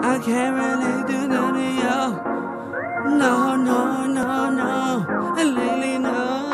I can't relate to none of y'all. No, no, no, no. And lately, no.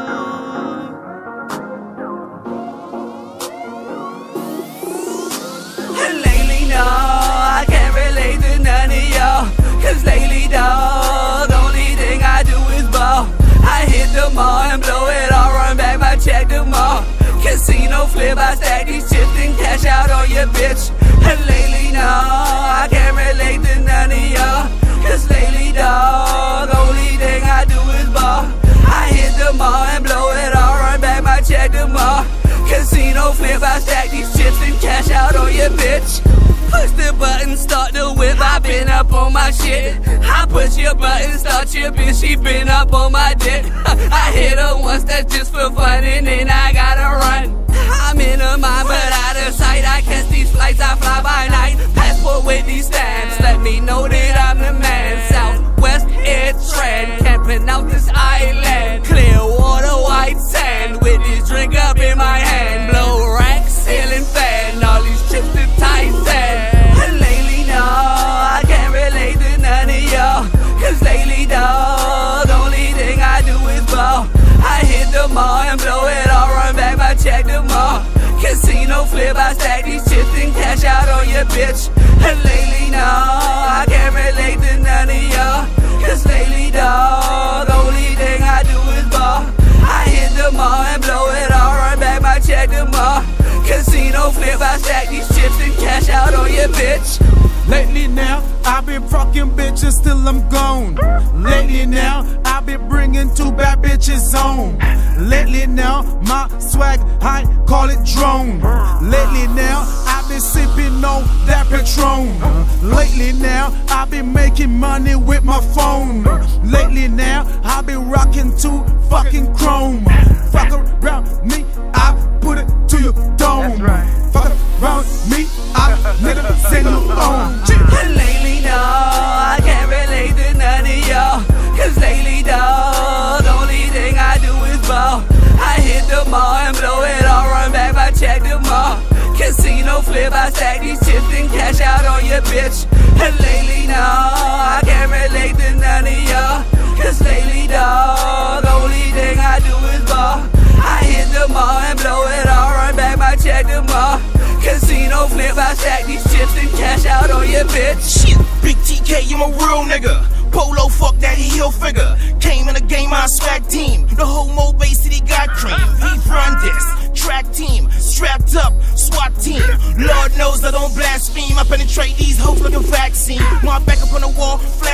And lately, no. I can't relate to none of y'all. Cause lately, dawg, the only thing I do is ball. I hit the mall and blow it all, run back my check the mall. Casino flip, I stack these chips and cash out on your bitch. And lately, no, I can't relate to none of y'all. Cause lately, dawg, the only thing I do is ball. I hit the mall and blow it all, run back my check the mall. Casino flip, I stack these chips and cash out on your bitch. Push the button, start the whip, I been up on my shit. I push your button, start your bitch, she been up on my dick. I hit her once, that's just for fun, and then I gotta run. I'm in her mind, but out of sight. I catch these flights, I fly by night. Passport with these stamps, let me know that I'm the man. Southwest air trend, can't pronounce this island. Clear water, white sand, with this drink up in my hand. Blow rack, ceiling fan, all these trips to Tyson. And lately, no, I can't relate to none of y'all. Cause lately, dawg, the only thing I do is ball. I hit the mall and blow it all, run back my check the mall. Casino flip, I stack these chips and cash out on your bitch. And lately, no, I can't relate to none of y'all. Cause lately, dawg, the only thing I do is ball. I hit the mall and blow it all, run back my check the mall. Casino flip, I stack these chips and cash out on your bitch. Lately now, I've been fucking bitches till I'm gone. Lately now, I've been bringing 2 bad bitches home. Lately now, my swag high, call it drone. Lately now, I've been sipping on that Patron. Lately now, I've been making money with my phone. Lately now, I've been rocking 2 fucking chrome. Fuck around me, I put it to your dome. Fuck around me, I nigga send you on. And lately, no, I can't relate to none of y'all. Cause lately, dawg, the only thing I do is ball. I hit the mall and blow it all, run back my check the mall. Casino flip, I stack these chips and cash out on your bitch. And lately, no, I can't relate to none of y'all. Cause lately, dawg, the only thing I do is ball. I hit the mall and blow it all, run back my check the mall. Casino flip, I stack these chips and cash out on your bitch. Shit, Big TK, I'm a real nigga. Polo, fuck that heel figure. Came in the game, I swag team. The whole Mo Bay City got cream. He run this track team, strapped up, SWAT team. Lord knows I don't blaspheme. I penetrate these hoes like a vaccine. My back up on the wall, flat